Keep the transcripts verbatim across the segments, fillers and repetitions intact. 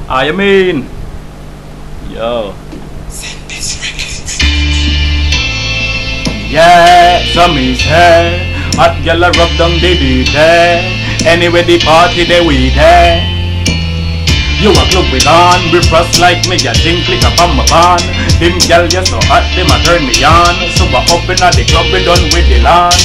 I mean, yo. Yeah, some is here. Hot girl a rub down the beat there. Anyway the party they we there. You a club with on, we frost like me, ya think click up on my pan. Them girl you so hot, them a turn me on. So I up in at the club, we done with the land.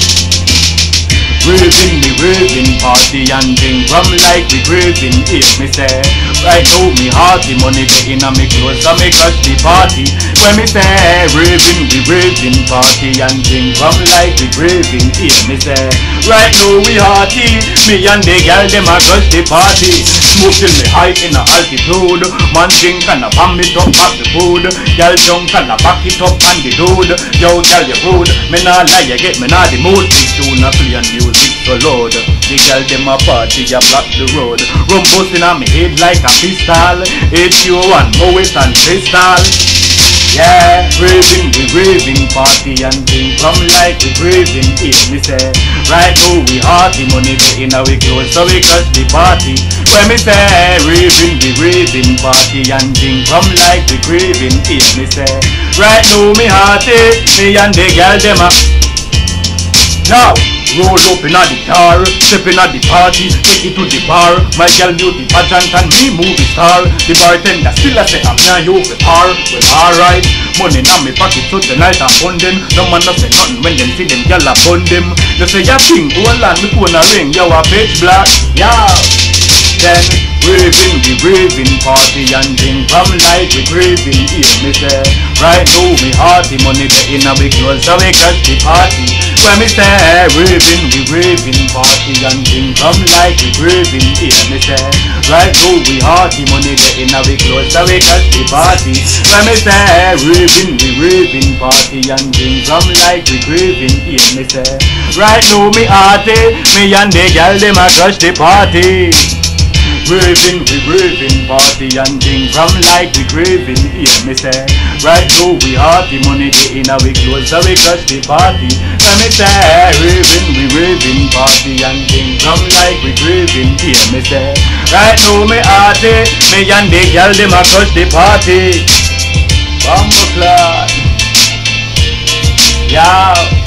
Raving, me raving, party and drink rum like we craving, if me say. Right now me heart, the money getting on me clothes, so me crush the party. When me say, raving, we raving, party and drink rum like we craving, if me say. Right now we hearty, me and the girl them a crush the party. Smoke till me high in a altitude, man drink and a bomb it up at the food. Girl junk and a back it up on the dude. Yo girl you rude, me nah lie, you get me nah the mood. This tune a play and music so loud. The girl them a party, ya block the road. Rum busting on me head like a pistol. H U one, Moet and Crystal. Yeah, raving, we raving, party and drink rum like we craving, if me say. Right now we hearty, money getting our clothes, so we crush the party. When me say, raving, we raving, party and drink rum like we craving, if me say. Right now me hearty, me and the girl them a. Now, roll up in a the car, step in a the party, take it to the bar. My girl beauty pageant and me movie star. The bartender still a say I'm not you for par. Well alright, money now me pocket so tonight I fund them. No man no say nothing when them see them girl a fund them. They say ya king, hold on me phone a ring, yo a bitch black, yeah. Then raving, we raving, party and drink rum like we craving, hear me say. Right now me hearty, money getting a big clothes, so we crush the party. When me say, raving, we raving, party and drink rum like we craving, hear me say. Right now we hearty, money getting a big clothes, so we crush the party. When me say, raving, we raving, party and drink rum like we craving, hear me say. Right now me hearty, me and the girl them a crush the party. Raving, we raving, party and drink rum like we craving, hear me say. Right now we hearty, money getting a we clothes, so we crush the party. Let me say, raving, we raving, party and drink rum like we craving, hear me say. Right now me hearty, me and the girl them a crush the party. Bumble clad, yeah.